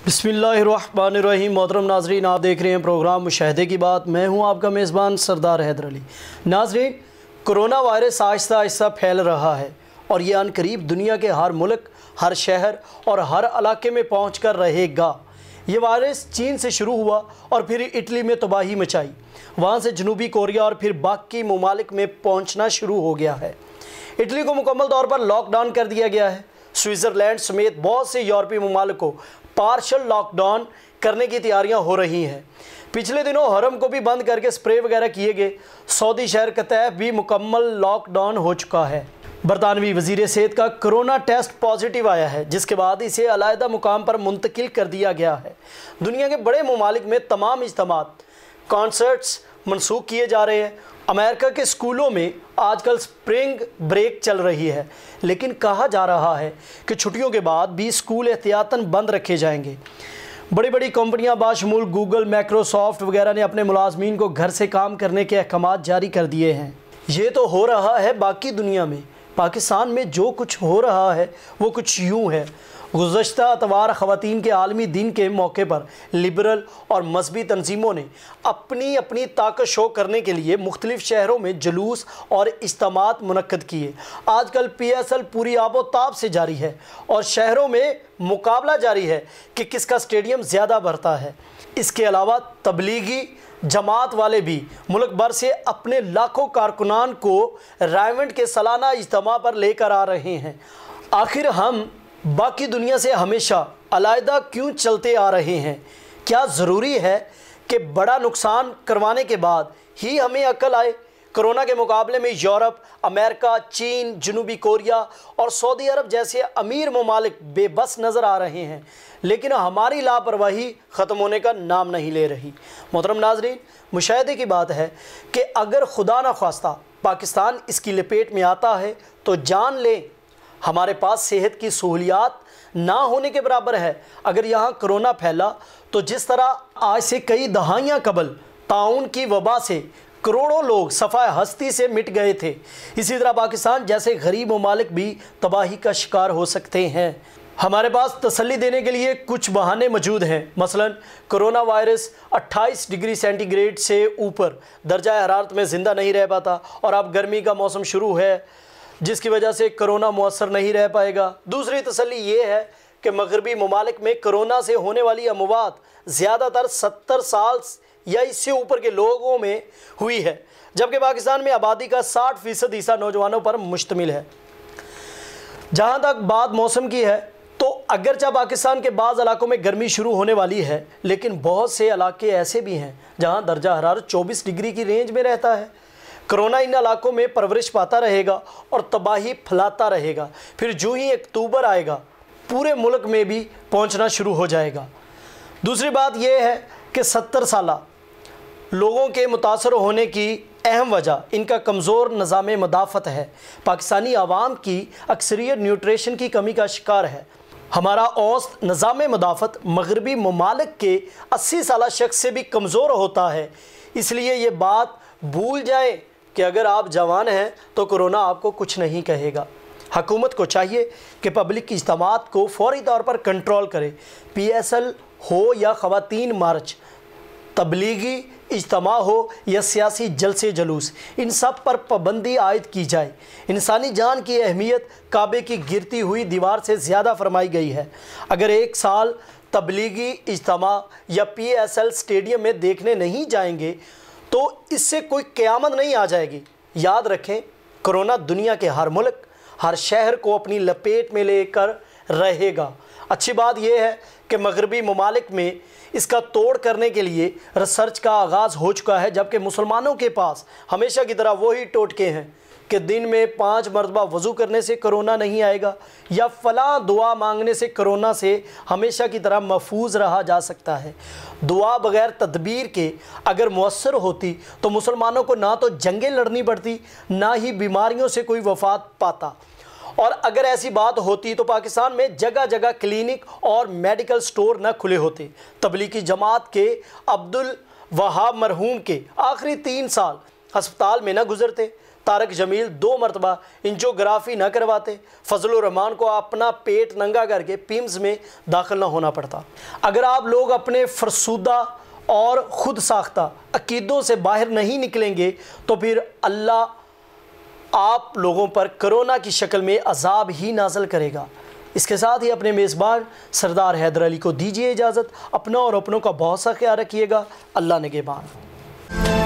बिस्मिल्लाहिर्रहमानिर्रहीम। मोहतरम नाजरीन, आप देख रहे हैं प्रोग्राम मुशाहिदे की बात। मैं हूं आपका मेज़बान सरदार हैदर अली। नाजरीन, कोरोना वायरस आहिस्ता आहिस्ता फैल रहा है और ये अनकरीब दुनिया के हर मुल्क, हर शहर और हर इलाके में पहुँच कर रहेगा। ये वायरस चीन से शुरू हुआ और फिर इटली में तबाही मचाई, वहाँ से जनूबी कोरिया और फिर बाकी ममालिक में पहुँचना शुरू हो गया है। इटली को मुकम्मल तौर पर लॉकडाउन कर दिया गया है। स्विट्ज़रलैंड समेत बहुत से यूरोपीय ममालिक को पार्शल लॉकडाउन करने की तैयारियां हो रही हैं। पिछले दिनों हरम को भी बंद करके स्प्रे वगैरह किए गए। सऊदी शहर कतैफ भी मुकम्मल लॉकडाउन हो चुका है। बरतानवी वज़ीर सेहत का कोरोना टेस्ट पॉजिटिव आया है, जिसके बाद इसे अलहदा मुकाम पर मुंतकिल कर दिया गया है। दुनिया के बड़े ममालिक में तमाम इज्तिमात, कॉन्सर्ट्स मनसूख किए जा रहे हैं। अमेरिका के स्कूलों में आजकल स्प्रिंग ब्रेक चल रही है, लेकिन कहा जा रहा है कि छुट्टियों के बाद भी स्कूल एहतियातन बंद रखे जाएंगे। बड़ी बड़ी कंपनियां बाशमूल गूगल, माइक्रोसॉफ्ट वगैरह ने अपने मुलाजमीन को घर से काम करने के अहकाम जारी कर दिए हैं। ये तो हो रहा है बाकी दुनिया में। पाकिस्तान में जो कुछ हो रहा है वो कुछ यूँ है। गुज़श्ता अतवार ख़वातीन के आलमी दिन के मौके पर लिबरल और मजहबी तंजीमों ने अपनी अपनी ताकत शो करने के लिए मुख्तलिफ़ शहरों में जुलूस और इज्तिमात मुनक्कद किए। आजकल PSL पूरी आबोताब से जारी है और शहरों में मुकाबला जारी है कि किसका स्टेडियम ज़्यादा भरता है। इसके अलावा तबलीगी जमात वाले भी मुल्क भर से अपने लाखों कारकुनान को रायवंड के सालाना इज्तिमा पर लेकर आ रहे हैं। आखिर हम बाकी दुनिया से हमेशा अलहदा क्यों चलते आ रहे हैं? क्या ज़रूरी है कि बड़ा नुकसान करवाने के बाद ही हमें अक्ल आए? कोरोना के मुकाबले में यूरोप, अमेरिका, चीन, जनूबी कोरिया और सऊदी अरब जैसे अमीर ममालिक बेबस नज़र आ रहे हैं, लेकिन हमारी लापरवाही ख़त्म होने का नाम नहीं ले रही। मोहतरम नाजरीन, मुशाहिदे की बात है कि अगर खुदा न ख्वास्ता पाकिस्तान इसकी लपेट में आता है तो जान लें, हमारे पास सेहत की सहूलियात ना होने के बराबर है। अगर यहाँ कोरोना फैला तो जिस तरह आज से कई दहाइयाँ कबल ताउन की वबा से करोड़ों लोग सफ़ाए हस्ती से मिट गए थे, इसी तरह पाकिस्तान जैसे गरीब ममालिक भी तबाही का शिकार हो सकते हैं। हमारे पास तसल्ली देने के लिए कुछ बहाने मौजूद हैं। मसलन कोरोना वायरस 28 डिग्री सेंटीग्रेड से ऊपर दर्जा हरारत में ज़िंदा नहीं रह पाता और अब गर्मी का मौसम शुरू है, जिसकी वजह से कोरोना मुअस्सर नहीं रह पाएगा। दूसरी तसल्ली ये है कि मगरबी ममालिक में कोरोना से होने वाली अमवात ज़्यादातर 70 साल या इससे ऊपर के लोगों में हुई है, जबकि पाकिस्तान में आबादी का 60% हिस्सा नौजवानों पर मुश्तमिल है। जहाँ तक बात मौसम की है तो अगरचे पाकिस्तान के बाज़ इलाकों में गर्मी शुरू होने वाली है, लेकिन बहुत से इलाके ऐसे भी हैं जहाँ दर्जा हरारत 24 डिग्री की रेंज में रहता है। कोरोना इन इलाकों में परवरिश पाता रहेगा और तबाही फैलाता रहेगा। फिर जो ही अक्टूबर आएगा पूरे मुल्क में भी पहुंचना शुरू हो जाएगा। दूसरी बात यह है कि 70 साल लोगों के मुतासर होने की अहम वजह इनका कमज़ोर निज़ाम मदाफ़त है। पाकिस्तानी आवाम की अक्सरियत न्यूट्रिशन की कमी का शिकार है। हमारा औसत निज़ाम मदाफ़त मगरबी ममालिक के 80 साल शख्स से भी कमज़ोर होता है। इसलिए ये बात भूल जाएं कि अगर आप जवान हैं तो कोरोना आपको कुछ नहीं कहेगा। हुकूमत को चाहिए कि पब्लिक इज्तिमात को फौरी तौर पर कंट्रोल करे। PSL हो या ख़वातीन मार्च, तबलीगी इज्तिमा हो या सियासी जलसे जुलूस, इन सब पर पाबंदी आयद की जाए। इंसानी जान की अहमियत काबे की गिरती हुई दीवार से ज़्यादा फरमाई गई है। अगर एक साल तबलीगी इज्तिमा या PSL स्टेडियम में देखने नहीं जाएंगे तो इससे कोई क़यामत नहीं आ जाएगी। याद रखें, कोरोना दुनिया के हर मुल्क, हर शहर को अपनी लपेट में लेकर रहेगा। अच्छी बात यह है कि मगरबी ममालिक में इसका तोड़ करने के लिए रिसर्च का आगाज़ हो चुका है, जबकि मुसलमानों के पास हमेशा की तरह वही टोटके हैं कि दिन में 5 मरतबा वज़ू करने से कोरोना नहीं आएगा या फ़लाँ दुआ मांगने से कोरोना से हमेशा की तरह महफूज रहा जा सकता है। दुआ बग़ैर तदबीर के अगर मुअस्सर होती तो मुसलमानों को ना तो जंगें लड़नी पड़ती, ना ही बीमारियों से कोई वफ़ात पाता। और अगर ऐसी बात होती तो पाकिस्तान में जगह जगह क्लिनिक और मेडिकल स्टोर न खुले होते। तबलीगी जमात के अब्दुल वहाब मरहूम के आखिरी 3 साल अस्पताल में न गुजरते। طارق جمیل 2 مرتبہ انجیوگرافی نہ کرواتے، فضل الرحمان کو اپنا پیٹ ننگا کر کے پیمز میں داخل نہ ہونا پڑتا۔ اگر آپ لوگ اپنے فرسودہ اور خود ساختہ عقیدوں سے باہر نہیں نکلیں گے تو پھر اللہ آپ لوگوں پر کرونا کی شکل میں عذاب ہی نازل کرے گا۔ اس کے ساتھ ہی اپنے میزبان سردار حیدر علی کو دیجیے اجازت۔ اپنا اور اپنوں کا بہت سا خیال رکھیے گا۔ اللہ نگہبان۔